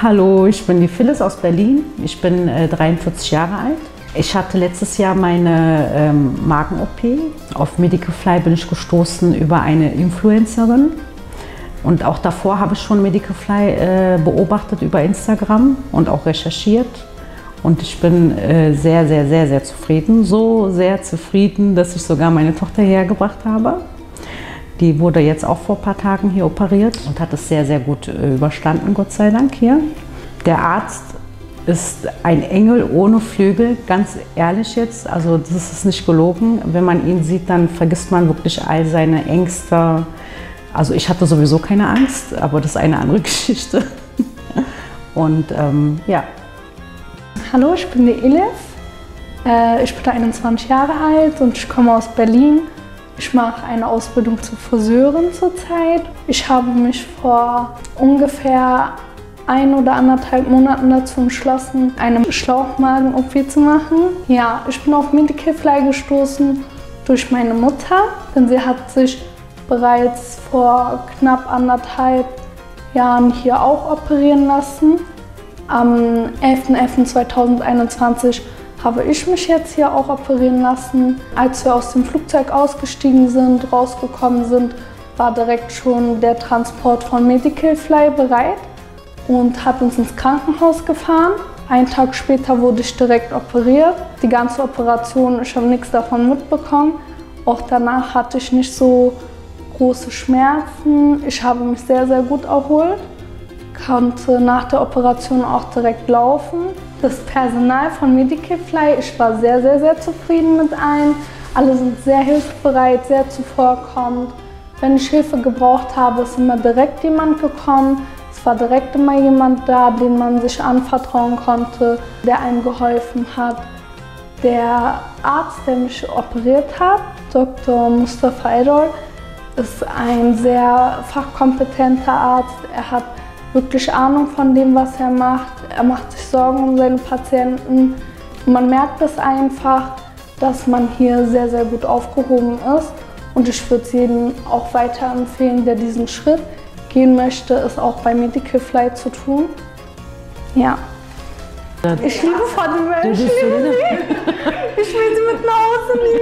Hallo, ich bin die Phyllis aus Berlin. Ich bin 43 Jahre alt. Ich hatte letztes Jahr meine Magen-OP. Auf Medicalfly bin ich gestoßen über eine Influencerin. Und auch davor habe ich schon Medicalfly beobachtet über Instagram und auch recherchiert. Und ich bin sehr, sehr, sehr, sehr zufrieden. So sehr zufrieden, dass ich sogar meine Tochter hergebracht habe. Die wurde jetzt auch vor ein paar Tagen hier operiert und hat es sehr, sehr gut überstanden, Gott sei Dank hier. Der Arzt ist ein Engel ohne Flügel, ganz ehrlich jetzt. Also das ist nicht gelogen. Wenn man ihn sieht, dann vergisst man wirklich all seine Ängste. Also ich hatte sowieso keine Angst, aber das ist eine andere Geschichte. Und ja. Hallo, ich bin die Elif. Ich bin 21 Jahre alt und ich komme aus Berlin. Ich mache eine Ausbildung zur Friseurin zurzeit. Ich habe mich vor ungefähr 1 oder 1,5 Monaten dazu entschlossen, eine Schlauchmagen-OP zu machen. Ja, ich bin auf Medicalfly gestoßen durch meine Mutter, denn sie hat sich bereits vor knapp 1,5 Jahren hier auch operieren lassen. Am 11.11.2021 habe ich mich jetzt hier auch operieren lassen. Als wir aus dem Flugzeug ausgestiegen sind, rausgekommen sind, war direkt schon der Transport von Medicalfly bereit und hat uns ins Krankenhaus gefahren. Einen Tag später wurde ich direkt operiert. Die ganze Operation, ich habe nichts davon mitbekommen. Auch danach hatte ich nicht so große Schmerzen. Ich habe mich sehr, sehr gut erholt. Konnte nach der Operation auch direkt laufen. Das Personal von Medicalfly, ich war sehr, sehr, sehr zufrieden mit allen. Alle sind sehr hilfsbereit, sehr zuvorkommend. Wenn ich Hilfe gebraucht habe, ist immer direkt jemand gekommen. Es war direkt immer jemand da, dem man sich anvertrauen konnte, der einem geholfen hat. Der Arzt, der mich operiert hat, Dr. Mustafa Edol, ist ein sehr fachkompetenter Arzt. Er hat wirklich Ahnung von dem, was er macht. Er macht sich Sorgen um seine Patienten. Und man merkt es einfach, dass man hier sehr, sehr gut aufgehoben ist. Und ich würde es jedem auch weiterempfehlen, der diesen Schritt gehen möchte, es auch bei Medicalfly zu tun. Ja. Ich liebe Fatima, ich liebe sie. Ich will sie mit nach Hause nehmen.